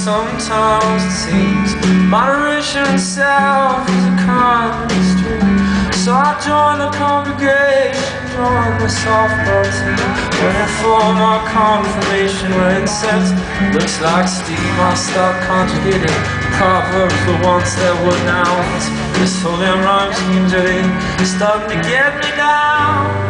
sometimes it seems moderation itself is a constraint. So I join the congregation, join the softball team, waiting for my confirmation when incense looks like steam. I start conjugating proverbs for once that were nouns. This whole damn rhyme scheme's really starting to get me down.